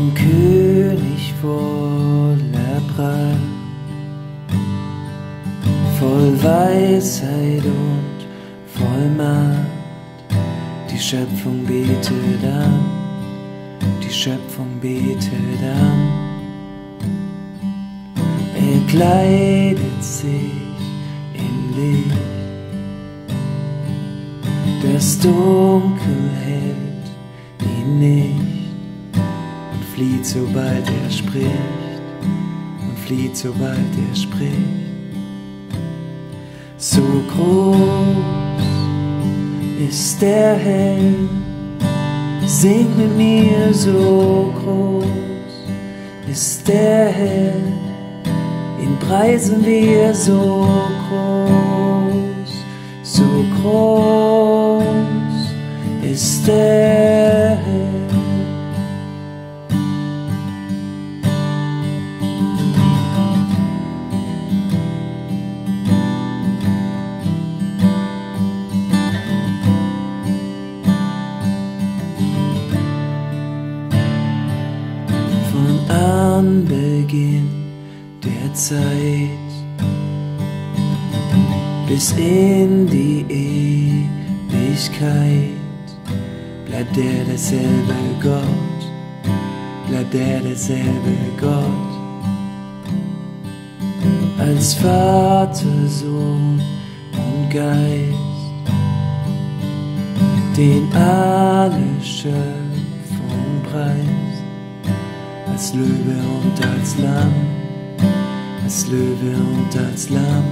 ein König voller Pracht, voll Weisheit und voll Macht. Die Schöpfung betet an, die Schöpfung betet an. Er kleidet sich in Licht, das Dunkel hält ihn nicht und flieht, sobald er spricht, und flieht, sobald er spricht. So groß ist der Herr, sing mit mir, so groß ist der Herr, ihn preisen wir, so groß ist der Herr. Von Anbeginn der Zeit bis in die Ewigkeit bleibt er derselbe Gott, bleibt er derselbe Gott. Als Vater, Sohn und Geist, den alle Schöpfung preist, als Löwe und als Lamm, als Löwe und als Lamm.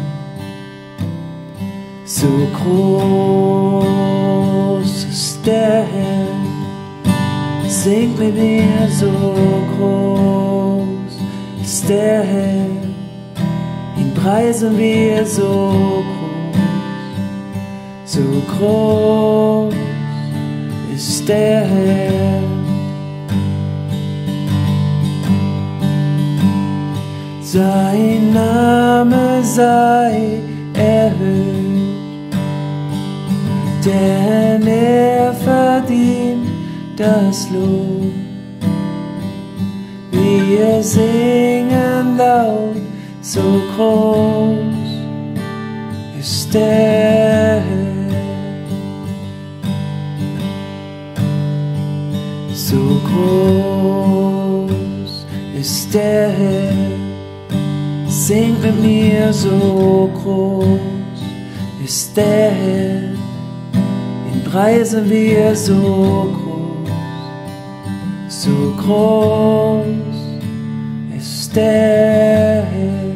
So groß ist der Herr, sing mit mir, so groß ist der Herr, ihn preisen wir, so groß ist der Herr. Sein Name sei erhöht, denn er verdient das Lob. Wir singen laut, so groß ist der Herr. So groß ist der Herr, sing mit mir, so groß ist der Herr, ihn preisen wir, so groß ist der Herr.